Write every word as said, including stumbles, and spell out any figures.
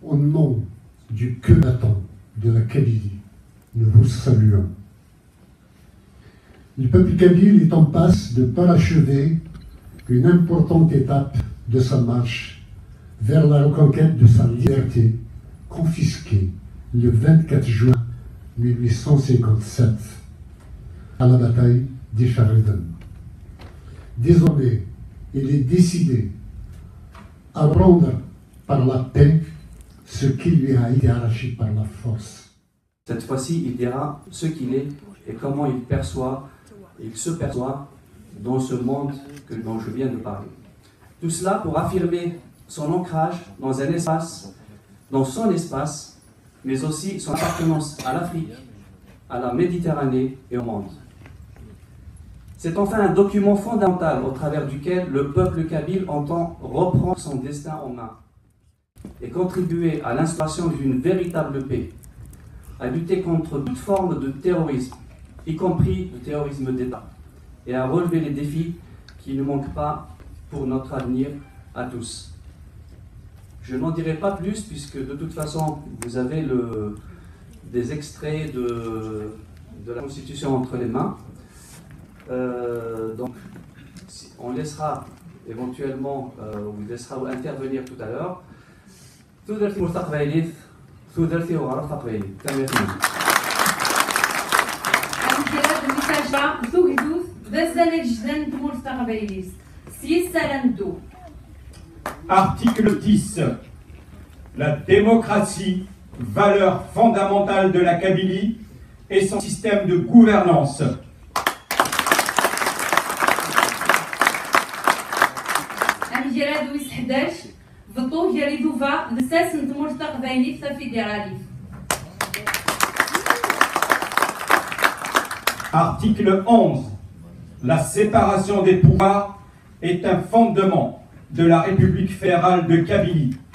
Au nom du Kenaton de la Kabylie, nous vous saluons. Le peuple kabyle est en passe de parachever une importante étape de sa marche vers la reconquête de sa liberté confisquée le vingt-quatre juin mille huit cent cinquante-sept à la bataille d'Isfahan. Désormais, il est décidé à rendre par la paix ce qui lui a été arraché par la force. Cette fois-ci, il dira ce qu'il est et comment il perçoit, il se perçoit dans ce monde que, dont je viens de parler. Tout cela pour affirmer son ancrage dans un espace, dans son espace, mais aussi son appartenance à l'Afrique, à la Méditerranée et au monde. C'est enfin un document fondamental au travers duquel le peuple kabyle entend reprendre son destin en main et contribuer à l'instauration d'une véritable paix, à lutter contre toute forme de terrorisme, y compris le terrorisme d'État, et à relever les défis qui ne manquent pas pour notre avenir à tous. Je n'en dirai pas plus puisque de toute façon vous avez le, des extraits de, de la Constitution entre les mains. Euh, donc on laissera éventuellement, euh, on vous laissera intervenir tout à l'heure. تقدر مستقبليت تقدر في وغرف تقبلي تمام. Article dix. La démocratie, valeur fondamentale de la Kabylie et son système de gouvernance. Article onze. La séparation des pouvoirs est un fondement de la République fédérale de Kabylie.